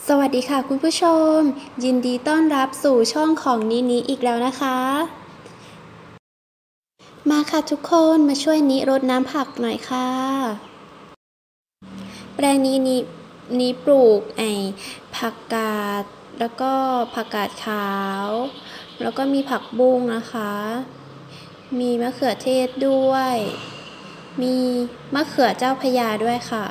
สวัสดีค่ะคุณผู้ชมยินดีต้อนรับสู่ช่องของนิอีกแล้วนะคะมาค่ะทุกคนมาช่วยนิรดน้ำผักหน่อยค่ะแปลงนี้ปลูกผักกาดแล้วก็ผักกาดขาวแล้วก็มีผักบุ้งนะคะมีมะเขือเทศด้วยมีมะเขือเจ้าพระยาด้วยค่ะ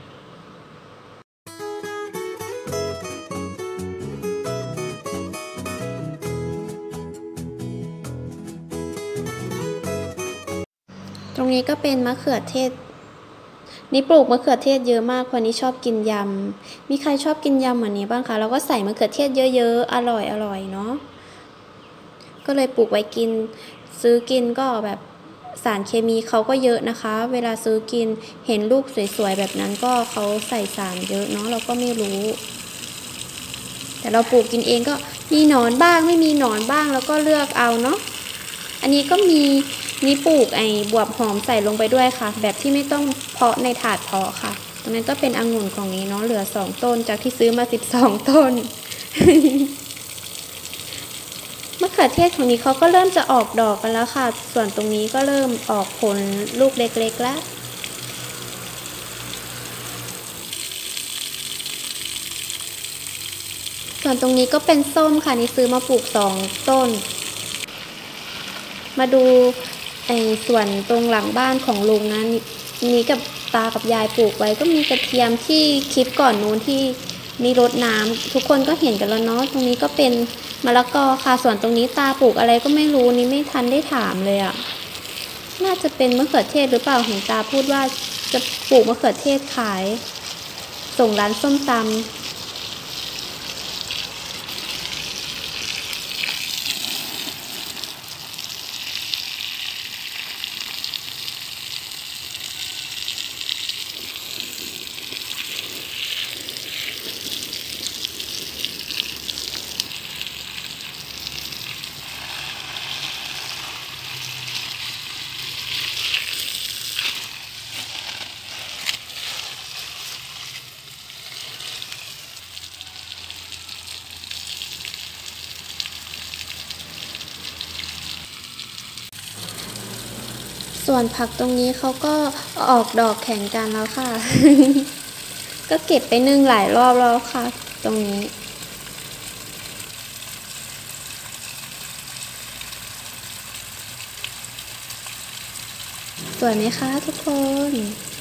ตรงนี้ก็เป็นมะเขือเทศนี่ปลูกมะเขือเทศเยอะมากเพราะนี่ชอบกินยำมีใครชอบกินยำเหมือนนี้บ้างคะเราก็ใส่มะเขือเทศเยอะๆอร่อยเนาะก็เลยปลูกไว้กินซื้อกินก็แบบสารเคมีเขาก็เยอะนะคะเวลาซื้อกินเห็นลูกสวยๆแบบนั้นก็เขาใส่สารเยอะเนาะเราก็ไม่รู้แต่เราปลูกกินเองก็มีหนอนบ้างไม่มีหนอนบ้างแล้วก็เลือกเอาเนาะอันนี้ก็มีนี่ปลูกบวบหอมใส่ลงไปด้วยค่ะแบบที่ไม่ต้องเพาะในถาดเพาะค่ะตรงนั้นก็เป็นองุ่นของนี้เนาะเหลือ2ต้นจากที่ซื้อมา12ต้น มะเขือเทศของนี้เขาก็เริ่มจะออกดอกกันแล้วค่ะส่วนตรงนี้ก็เริ่มออกผลลูกเล็กๆแล้วส่วนตรงนี้ก็เป็นส้มค่ะนี่ซื้อมาปลูก2ต้นมาดูส่วนตรงหลังบ้านของลุงนะนี่กับตากับยายปลูกไว้ก็มีกระเทียมที่คลิปก่อนนู้นที่นี่รดน้ำทุกคนก็เห็นกันแล้วเนาะตรงนี้ก็เป็นมะละกอค่ะส่วนตรงนี้ตาปลูกอะไรก็ไม่รู้นี่ไม่ทันได้ถามเลยอ่ะน่าจะเป็นมะเขือเทศหรือเปล่าเห็นตาพูดว่าจะปลูกมะเขือเทศขายส่งร้านส้มตำส่วนผักตรงนี้เขาก็ออกดอกแข่งกันแล้วค่ะ ก็เก็บไปนึ่งหลายรอบแล้วค่ะตรงนี้สวยไหมคะทุกคน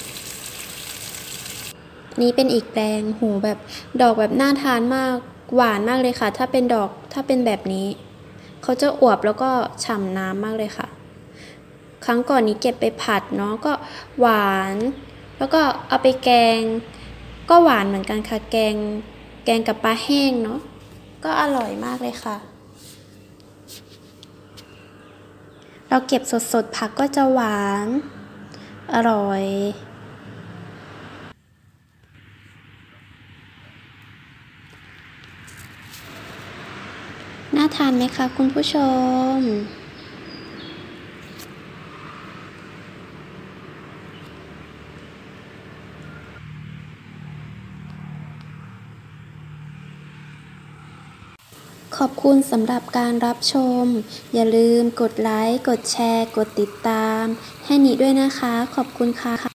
นี้เป็นอีกแปลงหูแบบดอกแบบน่าทานมากหวานมากเลยค่ะถ้าเป็นดอกถ้าเป็นแบบนี้เขาจะอวบแล้วก็ฉ่ำน้ำมากเลยค่ะครั้งก่อนนี้เก็บไปผัดเนาะก็หวานแล้วก็เอาไปแกงก็หวานเหมือนกันค่ะแกงกับปลาแห้งเนาะก็อร่อยมากเลยค่ะเราเก็บสดๆผักก็จะหวานอร่อยน่าทานไหมคะคุณผู้ชมขอบคุณสำหรับการรับชมอย่าลืมกดไลค์กดแชร์กดติดตามให้นิด้วยนะคะขอบคุณค่ะ